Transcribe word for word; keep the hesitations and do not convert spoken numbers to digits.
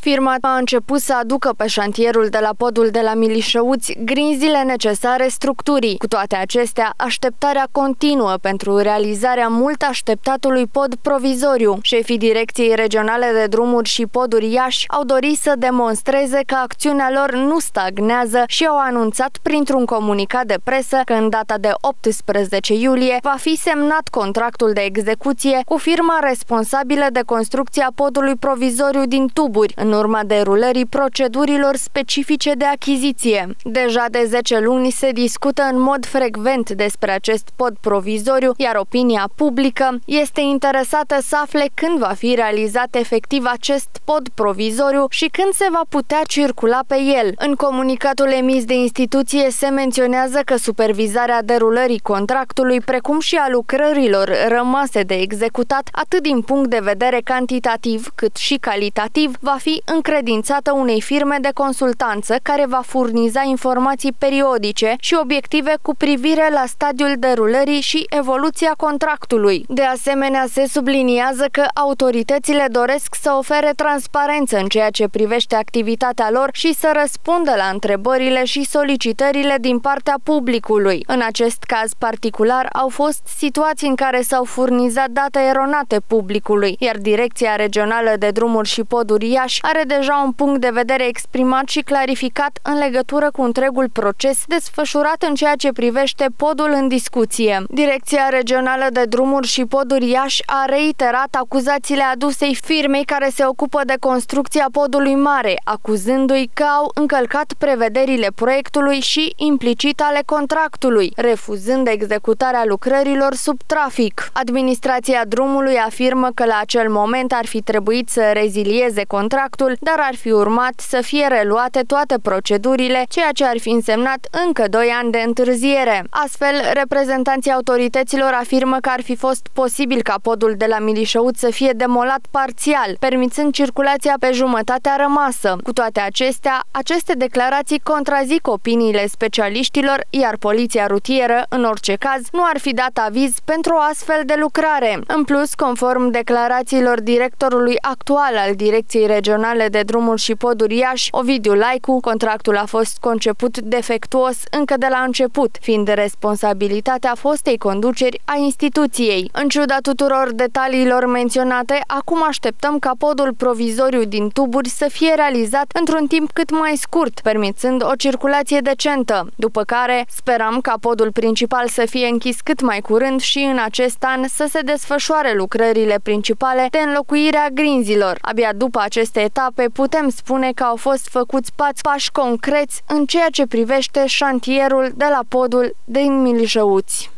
Firma a început să aducă pe șantierul de la podul de la Milișăuți grinzile necesare structurii. Cu toate acestea, așteptarea continuă pentru realizarea mult așteptatului pod provizoriu. Șefii Direcției Regionale de Drumuri și Poduri Iași au dorit să demonstreze că acțiunea lor nu stagnează și au anunțat printr-un comunicat de presă că în data de optsprezece iulie va fi semnat contractul de execuție cu firma responsabilă de construcția podului provizoriu din Tuburi, în urma derulării procedurilor specifice de achiziție. Deja de zece luni se discută în mod frecvent despre acest pod provizoriu, iar opinia publică este interesată să afle când va fi realizat efectiv acest pod provizoriu și când se va putea circula pe el. În comunicatul emis de instituție se menționează că supervizarea derulării contractului, precum și a lucrărilor rămase de executat, atât din punct de vedere cantitativ cât și calitativ, va fi încredințată unei firme de consultanță care va furniza informații periodice și obiective cu privire la stadiul derulării și evoluția contractului. De asemenea, se subliniază că autoritățile doresc să ofere transparență în ceea ce privește activitatea lor și să răspundă la întrebările și solicitările din partea publicului. În acest caz particular au fost situații în care s-au furnizat date eronate publicului, iar Direcția Regională de Drumuri și Poduri Iași are deja un punct de vedere exprimat și clarificat în legătură cu întregul proces desfășurat în ceea ce privește podul în discuție. Direcția Regională de Drumuri și Poduri Iași a reiterat acuzațiile adusei firmei care se ocupă de construcția podului mare, acuzându-i că au încălcat prevederile proiectului și implicit ale contractului, refuzând executarea lucrărilor sub trafic. Administrația drumului afirmă că la acel moment ar fi trebuit să rezilieze contractul, dar ar fi urmat să fie reluate toate procedurile, ceea ce ar fi însemnat încă doi ani de întârziere. Astfel, reprezentanții autorităților afirmă că ar fi fost posibil ca podul de la Milișăuți să fie demolat parțial, permițând circulația pe jumătatea rămasă. Cu toate acestea, aceste declarații contrazic opiniile specialiștilor, iar poliția rutieră, în orice caz, nu ar fi dat aviz pentru o astfel de lucrare. În plus, conform declarațiilor directorului actual al Direcției Regionale de Drumuri și Poduri Iași, Ovidiu Laicu, contractul a fost conceput defectuos încă de la început, fiind responsabilitatea fostei conduceri a instituției. În ciuda tuturor detaliilor menționate, acum așteptăm ca podul provizoriu din Tuburi să fie realizat într-un timp cât mai scurt, permițând o circulație decentă, după care sperăm ca podul principal să fie închis cât mai curând și în acest an să se desfășoare lucrările principale de înlocuire a grinzilor. Abia după aceste etape putem spune că au fost făcuți pași concreți în ceea ce privește șantierul de la podul din Milișăuți.